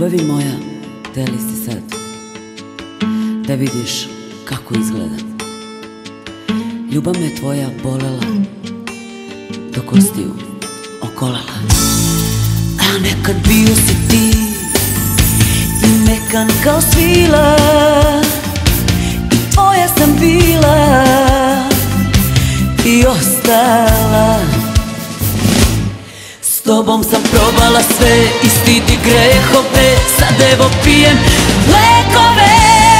Ljubavi moja, gde li si sad? Da vidiš kako izgledam. Ljubav me tvoja bolela, do kostiju okolela. A nekad bio si ti i mekan kao svila, i tvoja sam bila i ostala. S tobom sam probala sve, istiti grehove, sad evo pijem lekove.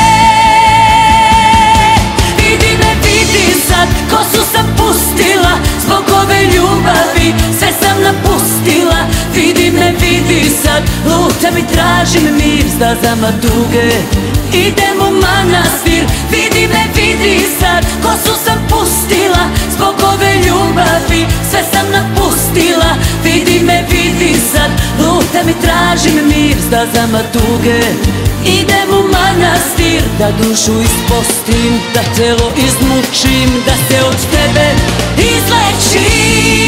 Vidi me, vidi sad, kosu sam pustila, zbog ove ljubavi sve sam napustila. Vidi me, vidi sad, lutam i tražim mir, stazama tuge idem u manastir. Vidi me, vidi sad, kosu sam pustila, zbog ove ljubavi sve sam napustila. Vidi me, vidi sad, lutam i tražim mir, stazama tuge idem u manastir. Da dušu ispostim, da telo izmučim, da se od tebe izlečim.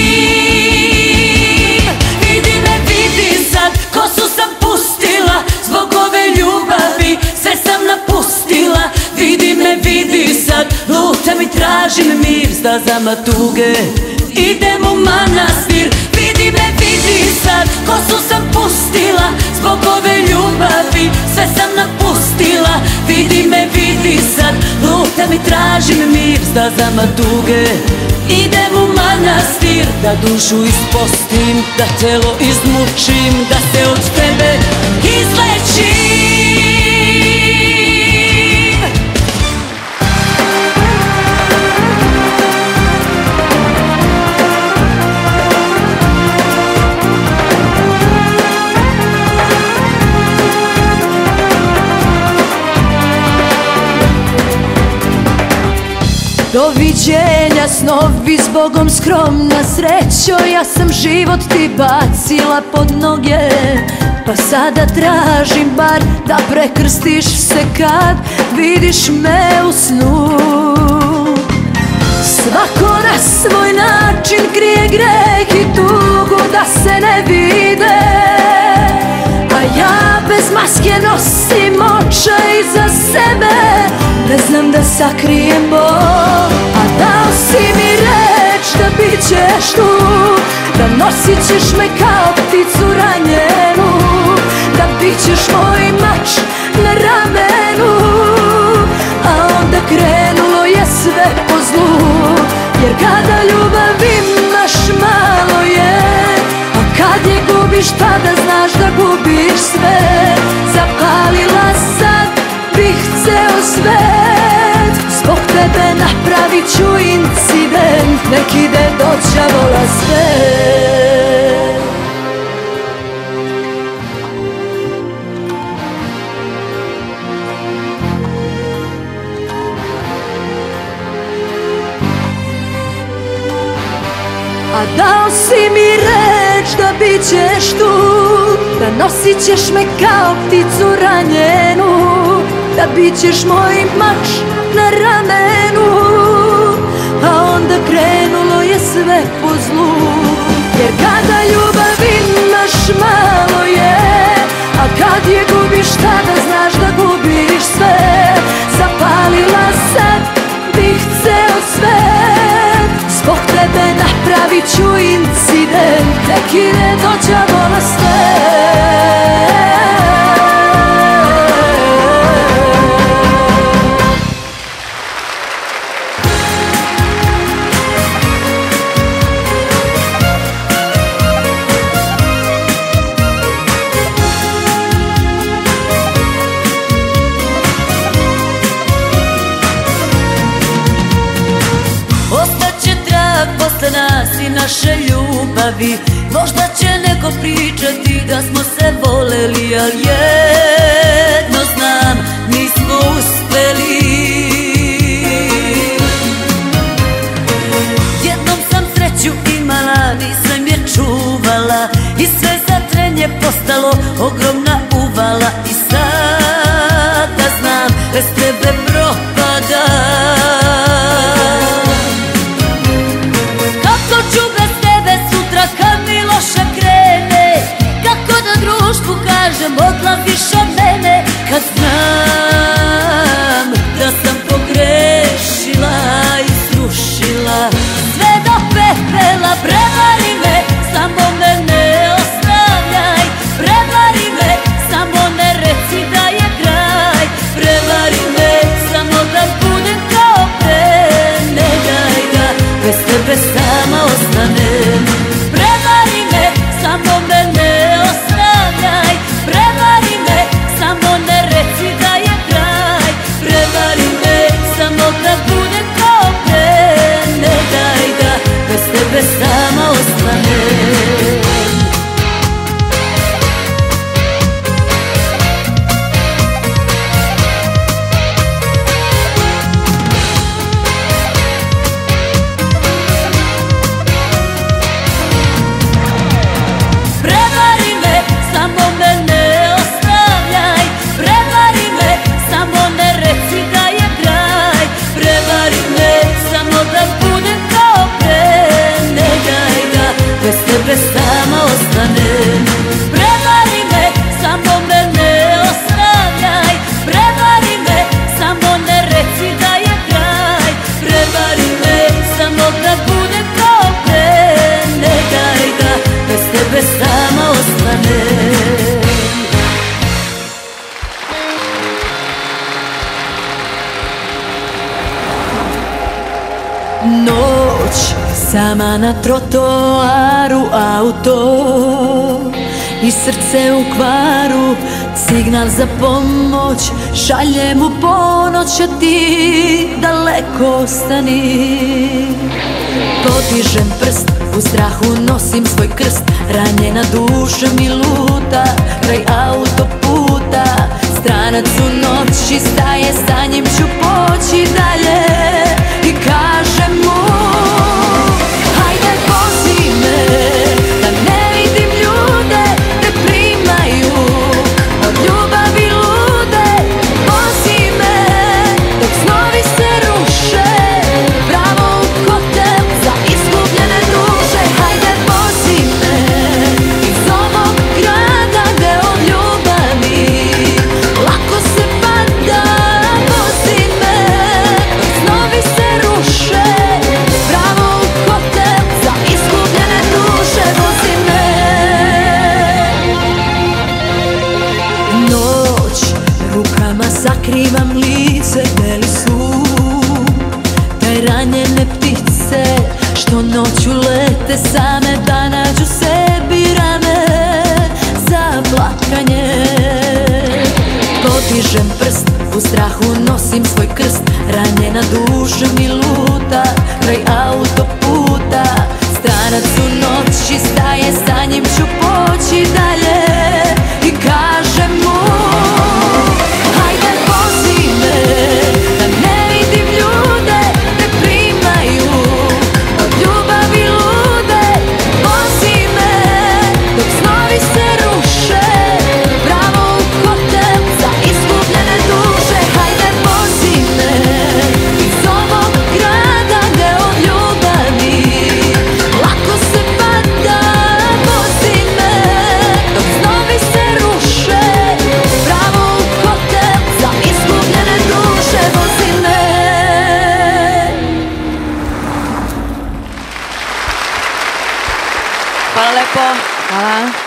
Vidi me, vidi sad, kosu sam pustila, zbog ove ljubavi sve sam napustila. Vidi me, vidi sad, lutam i tražim mir, stazama tuge idem u manastir. Vidi me, vidi sad, kosu sam pustila, zbog ove ljubavi sve sam napustila. Vidi me, vidi sad, lutam i tražim mir, stazama tuge idem u manastir. Da dušu ispostim, da telo izmučim, da se od tebe izlečim. Doviđenja snovi, s Bogom skromna srećo. Ja sam život ti bacila pod noge, pa sada tražim bar da prekrstiš se kad vidiš me u snu. Svako na svoj način krije greh i tugu da se ne vide, a ja bez maske nosim očaj iza sebe. Ne znam da sakrijem bol, a dao si mi reč da bit ćeš tu, da nosit ćeš me kao pticu ranjenu, da bit ćeš moj mač na ramenu. A onda krenulo je sve po zlu, jer kada ljubav imaš malo je, a kad je gubiš tada znaš da gubiš sve. Zapalila sad bih ceo svet, zbog tebe napravit ću incident, nek ide do đavola sve. A dao si mi reč da bit ćeš tu, da nosit ćeš me kao pticu ranjenu, da bit ćeš moj mač na ramenu. A onda krenulo je sve po zlu, jer kada ljubav imaš malo je, a kad je gubiš tada znaš da gubiš sve. Zapalila sad bih ceo svet, zbog tebe napravit ću incident, nek ide do đavola sve. Posle nas i naše ljubavi, možda će neko pričati da smo se voleli, al jedno znam, nismo uspeli. Jednom sam sreću imala, nisam je čuvala, i sve za tren je postalo ogromna uvala. I sada znam, bez tebe propada. Kad mi loše krene, kako da društvu kažem odlazi Noć, sama na trotoaru auto i srce u kvaru, signal za pomoć šaljem u ponoć, a ti daleko ostani. Podižem prst, u strahu nosim svoj krst, ranjena duša mi luta kraj autoputa. Stranac u noći staje, sa njim ću poći dalje i kažem mu: hajde vozi me, da ne vidim ljude te primaju od ljubavi lude. Vozi me dok snovi se ruše, pravo u hotel za izgubljene duše. Hajde vozi me iz ovog grada gde od ljubavi lako se pada. Vozi me dok snovi se ruše, pravo u hotel za izgubljene duše. Vozi me. Noć, rukama sakrivam lice, gde li su te ranjene ptice što noću lete same da nađu sebi rame za plakanje. Podižem prst, u strahu nosim svoj krst, ranjena duša mi luta kraj autoputa. Stranac u noći staje, sa njim ću poći dalje i kažem mu: hajde vozi me, da ne vidim ljude te primaju od ljubavi lude. Vozi me dok snovi se ruše, pravo u hotel za izgubljene duše. Hajde vozi me iz ovog grada gde od ljubavi lako se pada. Vozi me dok snovi se ruše, pravo u hotel za izgubljene duše. Vozi me. Hvala lepo. Hvala.